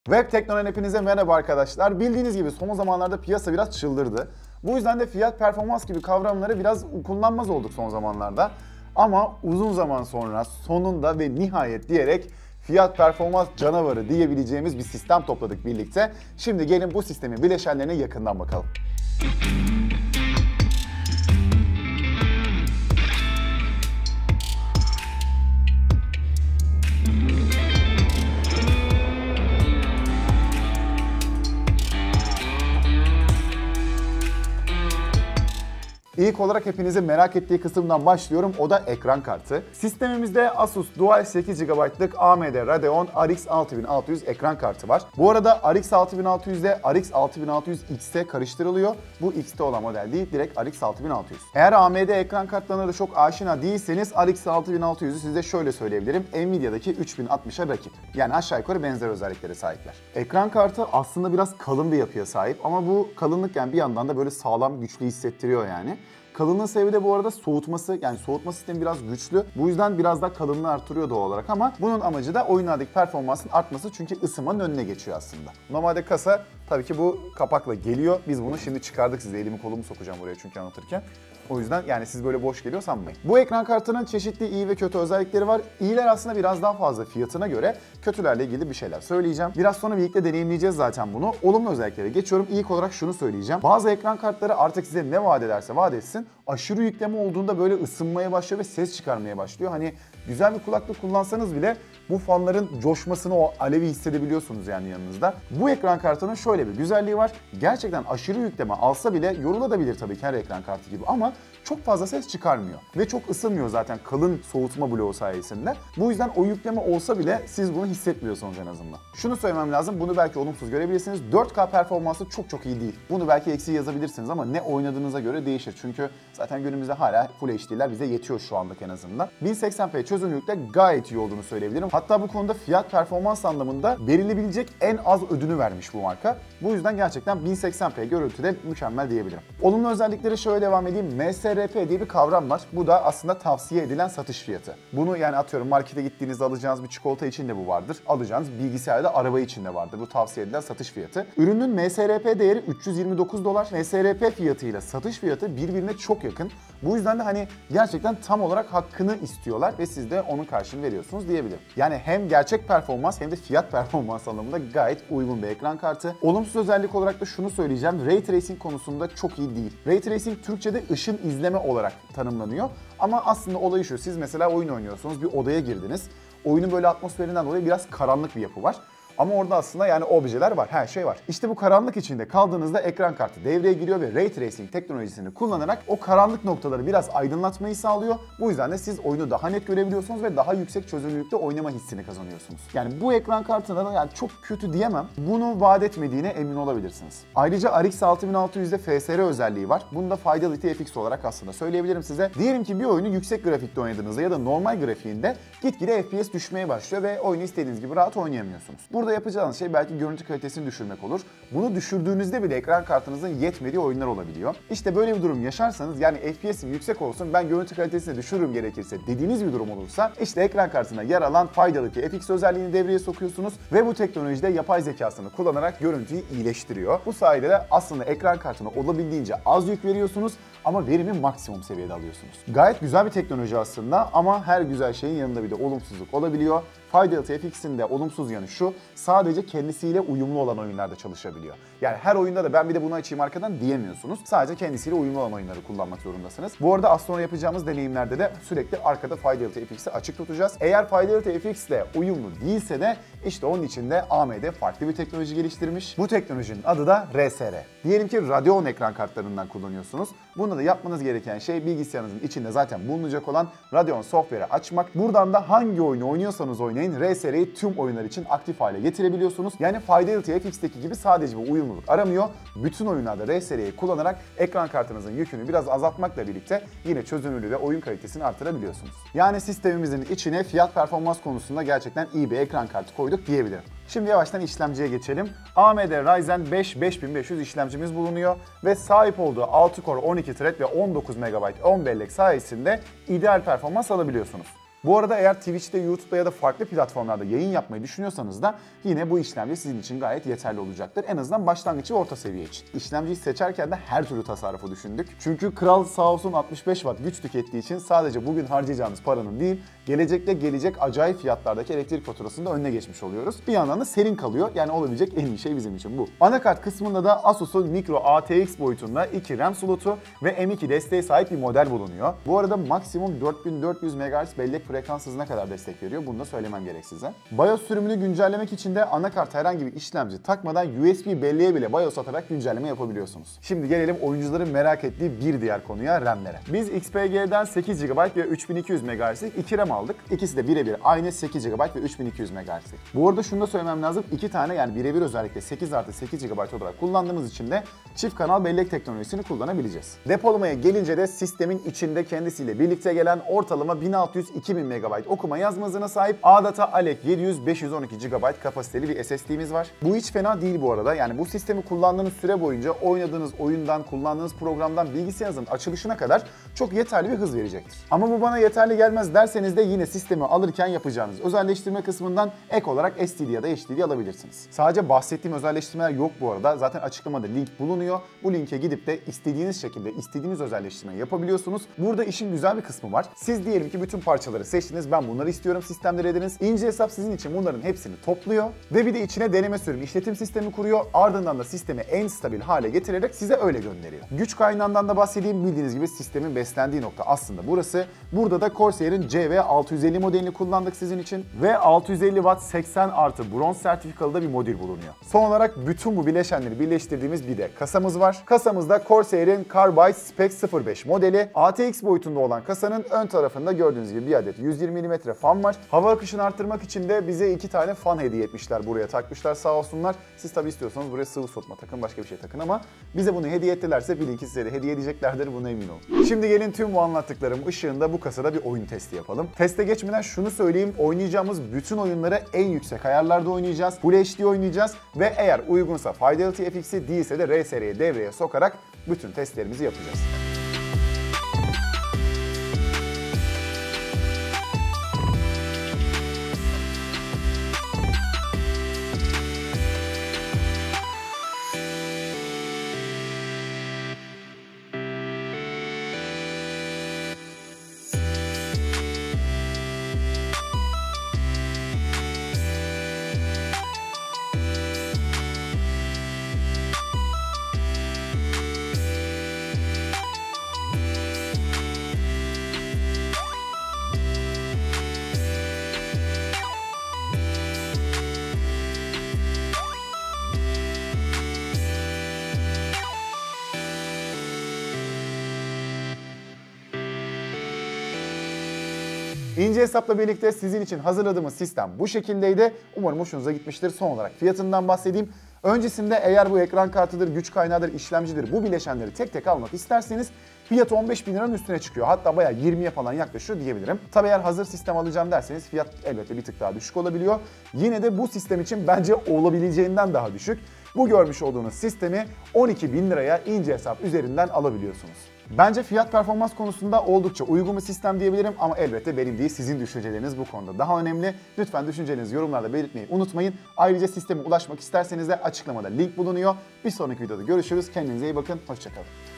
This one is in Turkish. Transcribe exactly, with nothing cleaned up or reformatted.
Web Tekno'dan hepinize merhaba arkadaşlar. Bildiğiniz gibi son zamanlarda piyasa biraz çıldırdı. Bu yüzden de fiyat performans gibi kavramları biraz kullanmaz olduk son zamanlarda. Ama uzun zaman sonra sonunda ve nihayet diyerek fiyat performans canavarı diyebileceğimiz bir sistem topladık birlikte. Şimdi gelin bu sistemin bileşenlerine yakından bakalım. İlk olarak hepinizin merak ettiği kısımdan başlıyorum. O da ekran kartı. Sistemimizde Asus Dual sekiz gigabaytlık A M D Radeon R X altı bin altı yüz ekran kartı var. Bu arada R X altı bin altı yüz ile R X altı bin altı yüz X'e karıştırılıyor. Bu X'te olan model değil, direkt R X altı bin altı yüz. Eğer A M D ekran kartlarına da çok aşina değilseniz R X altı bin altı yüzü size şöyle söyleyebilirim. Nvidia'daki üç bin altmışa rakip. Yani aşağı yukarı benzer özelliklere sahipler. Ekran kartı aslında biraz kalın bir yapıya sahip ama bu kalınlık yani bir yandan da böyle sağlam, güçlü hissettiriyor yani. Kalınlığın sebebi de bu arada soğutması, yani soğutma sistemi biraz güçlü. Bu yüzden biraz daha kalınlığı artırıyor doğal olarak ama bunun amacı da oyunlardaki performansın artması çünkü ısınmanın önüne geçiyor aslında. Normalde kasa tabii ki bu kapakla geliyor. Biz bunu şimdi çıkardık, size elimi kolumu sokacağım buraya çünkü anlatırken. O yüzden yani siz böyle boş geliyor sanmayın. Bu ekran kartının çeşitli iyi ve kötü özellikleri var. İyiler aslında biraz daha fazla fiyatına göre, kötülerle ilgili bir şeyler söyleyeceğim. Biraz sonra birlikte deneyimleyeceğiz zaten bunu. Olumlu özelliklere geçiyorum. İlk olarak şunu söyleyeceğim. Bazı ekran kartları artık size ne vaat ederse vaat etsin, aşırı yükleme olduğunda böyle ısınmaya başlıyor ve ses çıkarmaya başlıyor. Hani güzel bir kulaklık kullansanız bile bu fanların coşmasını, o alevi hissedebiliyorsunuz yani yanınızda. Bu ekran kartının şöyle bir güzelliği var. Gerçekten aşırı yükleme alsa bile yorulabilir tabii ki her ekran kartı gibi ama çok fazla ses çıkarmıyor. Ve çok ısınmıyor zaten kalın soğutma bloğu sayesinde. Bu yüzden o yükleme olsa bile siz bunu hissetmiyorsunuz en azından. Şunu söylemem lazım, bunu belki olumsuz görebilirsiniz. dört K performansı çok çok iyi değil. Bunu belki eksi yazabilirsiniz ama ne oynadığınıza göre değişir. Çünkü zaten günümüzde hala Full H D'ler bize yetiyor şu anlık en azından. bin seksen p çözünürlükte gayet iyi olduğunu söyleyebilirim. Hatta bu konuda fiyat performans anlamında verilebilecek en az ödünü vermiş bu marka. Bu yüzden gerçekten bin seksen p görüntüde mükemmel diyebilirim. Olumlu özellikleri şöyle devam edeyim. M S R P diye bir kavram var. Bu da aslında tavsiye edilen satış fiyatı. Bunu yani atıyorum markete gittiğinizde alacağınız bir çikolata için de bu vardır. Alacağınız bilgisayarda araba için de vardır. Bu tavsiye edilen satış fiyatı. Ürünün M S R P değeri üç yüz yirmi dokuz dolar. M S R P fiyatıyla satış fiyatı birbirine çok yakın. Bu yüzden de hani gerçekten tam olarak hakkını istiyorlar ve siz de onun karşılığını veriyorsunuz diyebilirim. Yani hem gerçek performans hem de fiyat performans anlamında gayet uygun bir ekran kartı. Olumsuz özellik olarak da şunu söyleyeceğim. Ray Tracing konusunda çok iyi değil. Ray Tracing Türkçe'de ışın izleme olarak tanımlanıyor. Ama aslında olayı şu. Siz mesela oyun oynuyorsunuz, bir odaya girdiniz. Oyunun böyle atmosferinden dolayı biraz karanlık bir yapı var. Ama orada aslında yani objeler var, her şey var. İşte bu karanlık içinde kaldığınızda ekran kartı devreye giriyor ve Ray Tracing teknolojisini kullanarak o karanlık noktaları biraz aydınlatmayı sağlıyor. Bu yüzden de siz oyunu daha net görebiliyorsunuz ve daha yüksek çözünürlükte oynama hissini kazanıyorsunuz. Yani bu ekran kartına da yani çok kötü diyemem. Bunu vaat etmediğine emin olabilirsiniz. Ayrıca R X altı bin altı yüzde F S R özelliği var. Bunu da Fidelity F X olarak aslında söyleyebilirim size. Diyelim ki bir oyunu yüksek grafikte oynadığınızda ya da normal grafiğinde gitgide F P S düşmeye başlıyor ve oyunu istediğiniz gibi rahat oynayamıyorsunuz. Burada yapacağınız şey belki görüntü kalitesini düşürmek olur. Bunu düşürdüğünüzde bile ekran kartınızın yetmediği oyunlar olabiliyor. İşte böyle bir durum yaşarsanız, yani F P S'im yüksek olsun ben görüntü kalitesini düşürürüm gerekirse dediğiniz bir durum olursa işte ekran kartına yer alan Fidelity F X özelliğini devreye sokuyorsunuz ve bu teknolojide yapay zekasını kullanarak görüntüyü iyileştiriyor. Bu sayede de aslında ekran kartına olabildiğince az yük veriyorsunuz ama verimi maksimum seviyede alıyorsunuz. Gayet güzel bir teknoloji aslında ama her güzel şeyin yanında bir de olumsuzluk olabiliyor. Fidelity F X'in de olumsuz yanı şu, sadece kendisiyle uyumlu olan oyunlarda çalışabiliyor. Yani her oyunda da ben bir de bunu açayım arkadan diyemiyorsunuz. Sadece kendisiyle uyumlu olan oyunları kullanmak zorundasınız. Bu arada az sonra yapacağımız deneyimlerde de sürekli arkada Fidelity F X'i açık tutacağız. Eğer Fidelity F X ile uyumlu değilse de işte onun için de A M D farklı bir teknoloji geliştirmiş. Bu teknolojinin adı da R S R. Diyelim ki Radeon ekran kartlarından kullanıyorsunuz. Bunda da yapmanız gereken şey bilgisayarınızın içinde zaten bulunacak olan Radeon Software'i açmak. Buradan da hangi oyunu oynuyorsanız oynayın R S R'yi tüm oyunlar için aktif hale getirebiliyorsunuz. Yani Fidelity F X'teki gibi sadece bir uyumluluk aramıyor. Bütün oyunlarda R S R'yi kullanarak ekran kartınızın yükünü biraz azaltmakla birlikte yine çözünürlüğü ve oyun kalitesini artırabiliyorsunuz. Yani sistemimizin içine fiyat performans konusunda gerçekten iyi bir ekran kartı koyduk diyebilirim. Şimdi yavaştan işlemciye geçelim. A M D Ryzen beş beş bin beş yüz işlemcimiz bulunuyor ve sahip olduğu altı core on iki thread ve on dokuz megabayt on bellek sayesinde ideal performans alabiliyorsunuz. Bu arada eğer Twitch'te, YouTube'da ya da farklı platformlarda yayın yapmayı düşünüyorsanız da yine bu işlemci sizin için gayet yeterli olacaktır. En azından başlangıç ve orta seviye için. İşlemciyi seçerken de her türlü tasarrufu düşündük. Çünkü Kral sağ olsun altmış beş watt güç tükettiği için sadece bugün harcayacağınız paranın değil, gelecekte gelecek acayip fiyatlardaki elektrik faturasında önüne geçmiş oluyoruz. Bir yandan da serin kalıyor. Yani olabilecek en iyi şey bizim için bu. Anakart kısmında da Asus'un Micro A T X boyutunda iki RAM slotu ve M iki desteğe sahip bir model bulunuyor. Bu arada maksimum dört bin dört yüz megahertz bellek frekans hızına kadar destek veriyor. Bunu da söylemem gerek size. BIOS sürümünü güncellemek için de anakart herhangi bir işlemci takmadan U S B belleğe bile BIOS atarak güncelleme yapabiliyorsunuz. Şimdi gelelim oyuncuların merak ettiği bir diğer konuya, RAM'lere. Biz X P G'den sekiz gigabayt ve üç bin iki yüz megahertz'lik iki RAM aldık. İkisi de birebir aynı sekiz gigabayt ve üç bin iki yüz megahertz'lik. Bu arada şunu da söylemem lazım. İki tane yani birebir özellikle sekiz artı sekiz gigabayt olarak kullandığımız için de çift kanal bellek teknolojisini kullanabileceğiz. Depolamaya gelince de sistemin içinde kendisiyle birlikte gelen ortalama bin altı yüz iki bin megabayt okuma yazma hızına sahip A D A T A Alec yedi yüz beş yüz on iki gigabayt kapasiteli bir S S D'miz var. Bu hiç fena değil bu arada. Yani bu sistemi kullandığınız süre boyunca oynadığınız oyundan, kullandığınız programdan bilgisayarınızın açılışına kadar çok yeterli bir hız verecektir. Ama bu bana yeterli gelmez derseniz de yine sistemi alırken yapacağınız özelleştirme kısmından ek olarak S S D ya da H D D alabilirsiniz. Sadece bahsettiğim özelleştirmeler yok bu arada. Zaten açıklamada link bulunuyor. Bu linke gidip de istediğiniz şekilde istediğiniz özelleştirmeyi yapabiliyorsunuz. Burada işin güzel bir kısmı var. Siz diyelim ki bütün parçaları seçtiniz. Ben bunları istiyorum sistemde dediniz. İnce hesap sizin için bunların hepsini topluyor ve bir de içine deneme sürüm işletim sistemi kuruyor. Ardından da sistemi en stabil hale getirerek size öyle gönderiyor. Güç kaynağından da bahsedeyim. Bildiğiniz gibi sistemin beslendiği nokta aslında burası. Burada da Corsair'in C V altı yüz elli modelini kullandık sizin için ve altı yüz elli watt seksen artı bronz sertifikalı da bir modül bulunuyor. Son olarak bütün bu bileşenleri birleştirdiğimiz bir de kasamız var. Kasamızda Corsair'in Carbide Spec sıfır beş modeli. A T X boyutunda olan kasanın ön tarafında gördüğünüz gibi bir adet yüz yirmi milimetre fan var. Hava akışını arttırmak için de bize iki tane fan hediye etmişler. Buraya takmışlar sağ olsunlar. Siz tabi istiyorsanız buraya sıvı soğutma takın, başka bir şey takın ama bize bunu hediye ettilerse bilin ki size de hediye edeceklerdir, buna emin olun. Şimdi gelin tüm bu anlattıklarım ışığında bu kasada bir oyun testi yapalım. Teste geçmeden şunu söyleyeyim. Oynayacağımız bütün oyunları en yüksek ayarlarda oynayacağız. Full H D oynayacağız ve eğer uygunsa Fidelity F X'i, değilse de R S R'yi devreye sokarak bütün testlerimizi yapacağız. İnce hesapla birlikte sizin için hazırladığımız sistem bu şekildeydi. Umarım hoşunuza gitmiştir. Son olarak fiyatından bahsedeyim. Öncesinde eğer bu ekran kartıdır, güç kaynağıdır, işlemcidir, bu bileşenleri tek tek almak isterseniz fiyatı on beş bin liranın üstüne çıkıyor. Hatta bayağı yirmiye falan yaklaşıyor diyebilirim. Tabii eğer hazır sistem alacağım derseniz fiyat elbette bir tık daha düşük olabiliyor. Yine de bu sistem için bence olabileceğinden daha düşük. Bu görmüş olduğunuz sistemi on iki bin liraya ince hesap üzerinden alabiliyorsunuz. Bence fiyat performans konusunda oldukça uygun bir sistem diyebilirim ama elbette benim değil, sizin düşünceleriniz bu konuda daha önemli. Lütfen düşüncelerinizi yorumlarda belirtmeyi unutmayın. Ayrıca sisteme ulaşmak isterseniz de açıklamada link bulunuyor. Bir sonraki videoda görüşürüz. Kendinize iyi bakın. Hoşça kalın.